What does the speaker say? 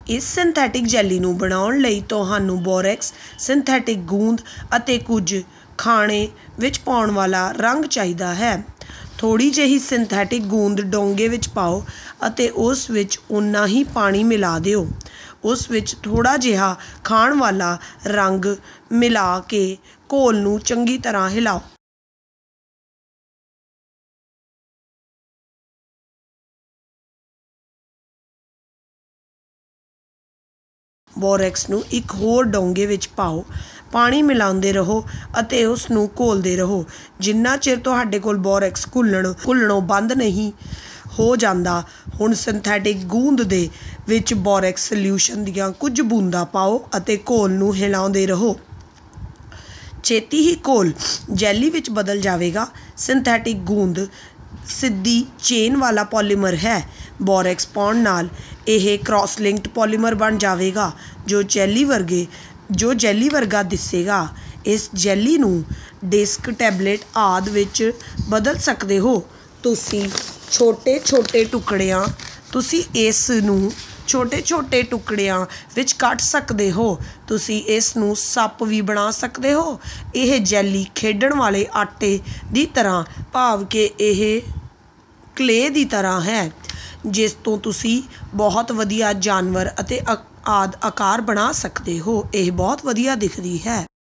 इस सिंथैटिक जैली नूं बनाउण लई तुहानूं बोरैक्स, सिंथैटिक गूंद अते कुछ खाणे विच पाउण वाला रंग चाहीदा है। थोड़ी जिही सिंथैटिक गूंद डोंगे विच पाओ अते उस विच उन्ना ही पानी मिला दिओ। उस विच थोड़ा जिहा खाण वाला रंग मिला के घोल नूं चंगी तरह हिलाओ। बोरैक्स नूं एक होर डोंगे विच पाओ, पानी मिलाउंदे रहो अते उस नूं घोलदे रहो जिन्ना चिर तुहाडे कोल बोरैक्स घुलणों बंद नहीं हो जाता। हुण सिंथैटिक गूंद दे विच बोरैक्स सल्यूशन दीआं कुछ बूंदां पाओ अते घोल नूं हिलाउंदे रहो। छेती ही घोल जैली विच बदल जाएगा। सिंथैटिक गूंद सीधी चेन वाला पॉलीमर है। बोरैक्स पाउण नाल यह क्रॉस लिंक्ड पॉलीमर बन जाएगा जो जैली वर्गा दिसेगा। इस जैली नूं डिस्क, टैबलेट आदि विच बदल सकते हो। तुसी छोटे छोटे टुकड़ियां विच कट सकते हो। तुसी इस नूं सप भी बना सकते हो। यह जैली खेडण वाले आटे की तरह भाव के यह क्ले की तरह है जिस तो तुसी बहुत वधिया जानवर अते आदि आकार बना सकते हो। यह बहुत वधिया दिखती है।